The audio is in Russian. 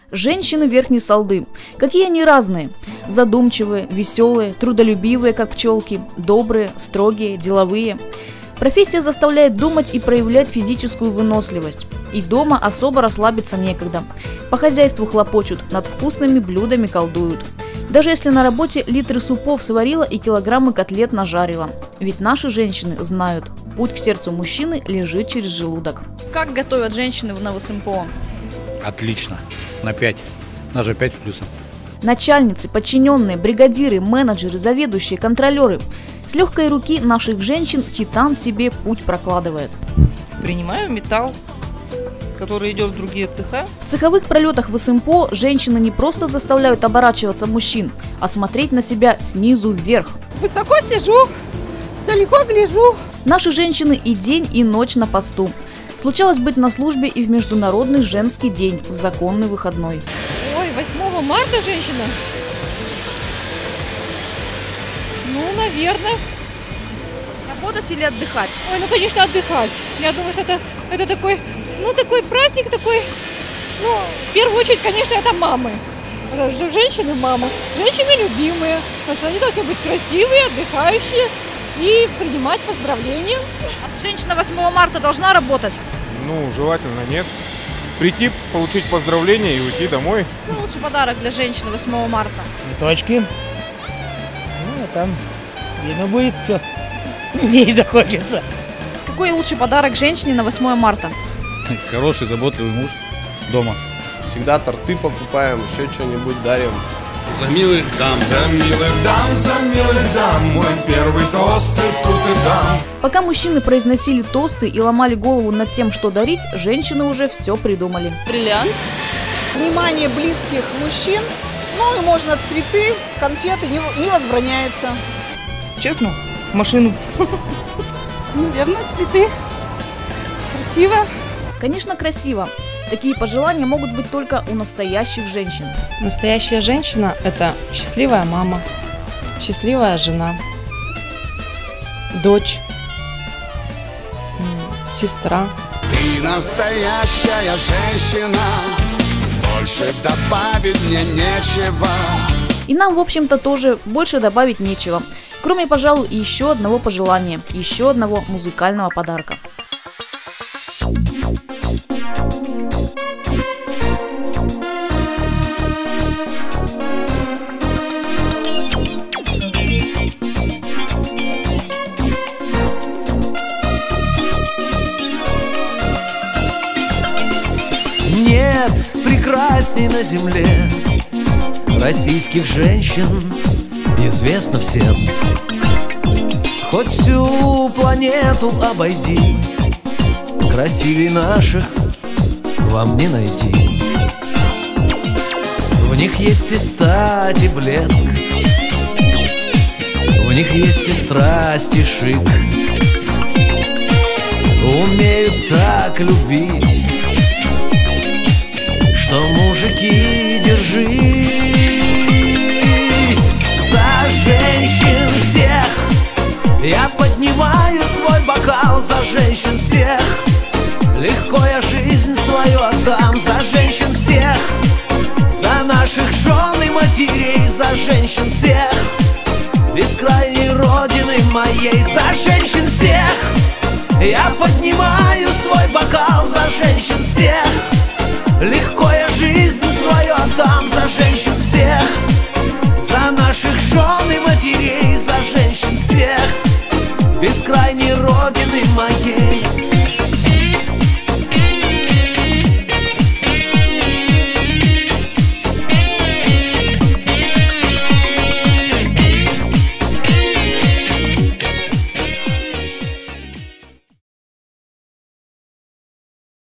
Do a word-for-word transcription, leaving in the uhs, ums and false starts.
Женщины Верхней Салды. Какие они разные. Задумчивые, веселые, трудолюбивые, как пчелки, добрые, строгие, деловые. Профессия заставляет думать и проявлять физическую выносливость. И дома особо расслабиться некогда. По хозяйству хлопочут, над вкусными блюдами колдуют. Даже если на работе литры супов сварила и килограммы котлет нажарила. Ведь наши женщины знают, путь к сердцу мужчины лежит через желудок. Как готовят женщины на ВСМПО? Отлично. На пять. Даже пять с плюсом. Начальницы, подчиненные, бригадиры, менеджеры, заведующие, контролеры. С легкой руки наших женщин Титан себе путь прокладывает. Принимаю металл, который идет в другие цеха. В цеховых пролетах ВСМПО женщины не просто заставляют оборачиваться мужчин, а смотреть на себя снизу вверх. Высоко сижу, далеко гляжу. Наши женщины и день, и ночь на посту. Случалось быть на службе и в Международный женский день, в законный выходной. Ой, восьмого марта женщина? Ну, наверное. Работать или отдыхать? Ой, ну, конечно, отдыхать. Я думаю, что это, это такой, ну, такой праздник, такой, ну, в первую очередь, конечно, это мамы. Женщины мамы, женщины любимые, потому что они должны быть красивые, отдыхающие и принимать поздравления. А женщина восьмого марта должна работать? Ну, желательно нет. Прийти, получить поздравления и уйти домой. Какой лучший подарок для женщины восьмого марта? Цветочки. Ну, а там видно будет, что ей захочется. Какой лучший подарок женщине на восьмое марта? Хороший, заботливый муж дома. Всегда торты покупаем, еще что-нибудь дарим. За милых дам, за милых дам, за милых дам, мой первый тост и тут и дам. Пока мужчины произносили тосты и ломали голову над тем, что дарить, женщины уже все придумали. Бриллиант. Внимание близких мужчин, ну и можно цветы, конфеты, не, не возбраняется. Честно, машину. Наверное, цветы. Красиво. Конечно, красиво. Такие пожелания могут быть только у настоящих женщин. Настоящая женщина – это счастливая мама, счастливая жена, дочь, сестра. Ты настоящая женщина, больше добавить мне нечего. И нам, в общем-то, тоже больше добавить нечего. Кроме, пожалуй, еще одного пожелания, еще одного музыкального подарка. Нет прекрасней на земле российских женщин, известно всем. Хоть всю планету обойди, красивей наших вам не найти. В них есть и стать, и блеск, в них есть и страсть, и шик. Умеют так любить, что, мужики, держись за женщин всех. Я поднимаю свой бокал за женщин всех. Легко я жизнь свою отдам за женщин всех. За наших жен и матерей, за женщин всех. Бескрайней родины моей, за женщин всех. Я поднимаю свой бокал за женщин всех. Легко я жизнь свою отдам за женщин всех. За наших жен и матерей, за женщин всех. Бескрайней родины моей.